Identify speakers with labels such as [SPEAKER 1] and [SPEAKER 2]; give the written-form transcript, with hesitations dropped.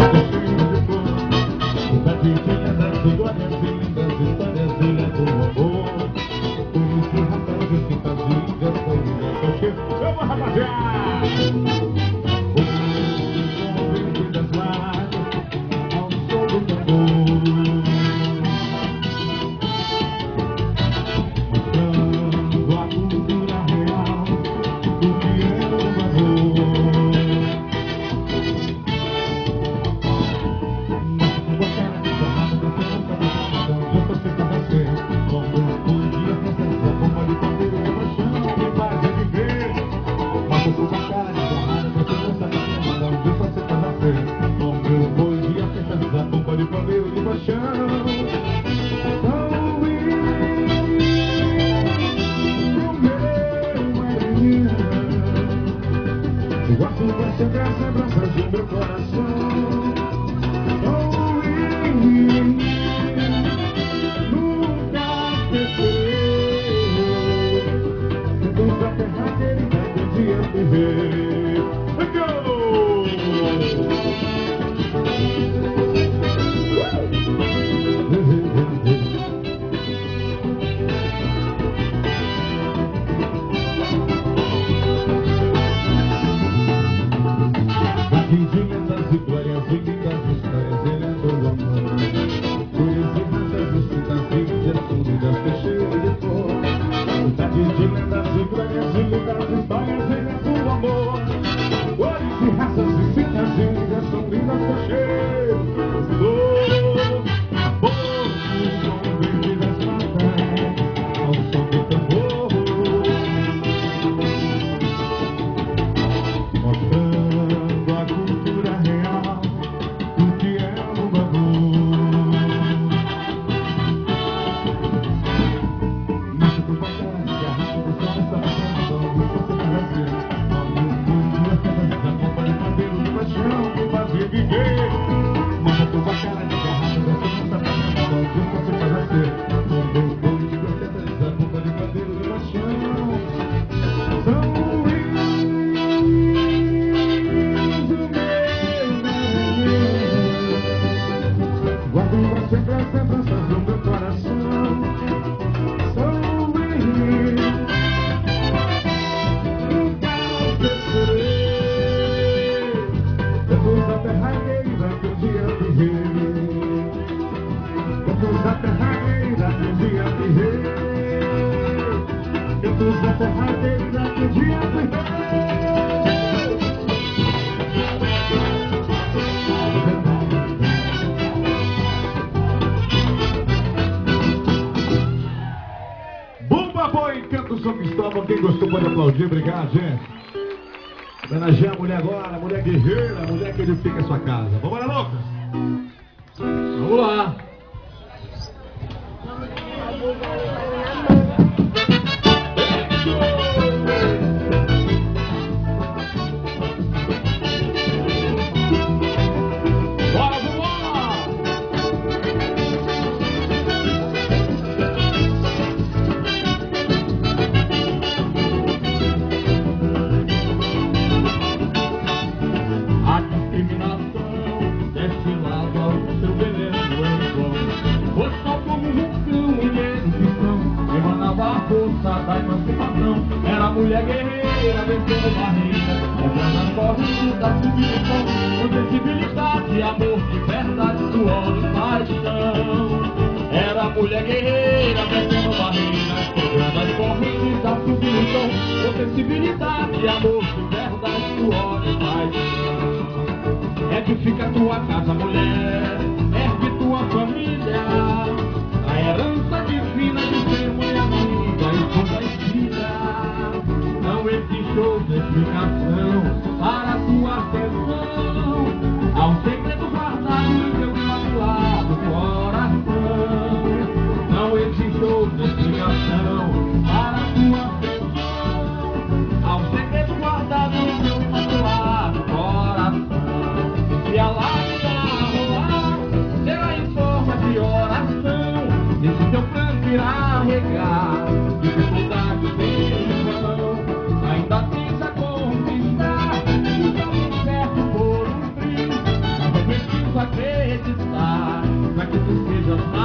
[SPEAKER 1] Quem gostou pode aplaudir, obrigado, gente. Homenagear a mulher agora, a mulher guerreira, a mulher que edifica a sua casa. Vamos lá, Lucas? Vamos lá.
[SPEAKER 2] Era mulher guerreira, vencendo barreira, quebrando as correntes da submissão, com sensibilidade, amor de verdade, suor e paixão. Era mulher guerreira, vencendo barreira, quebrando as correntes da submissão, com sensibilidade, amor de verdade, suor e paixão. Edifica tua casa, mulher, ergue tua família, a herança divina de ser mulher amiga e toda escrita. Não existe outra explicação para a tua atenção ao segredo guardado no teu imaculado coração. Não existe outra explicação para a tua atenção ao segredo guardado no teu imaculado coração. E a lágrima rolar será em forma de oração, e se teu pranto irá regar dificuldades em vão, ainda tenta conquistar o caminho certo por um frio. acreditar, pra que tu sejas mais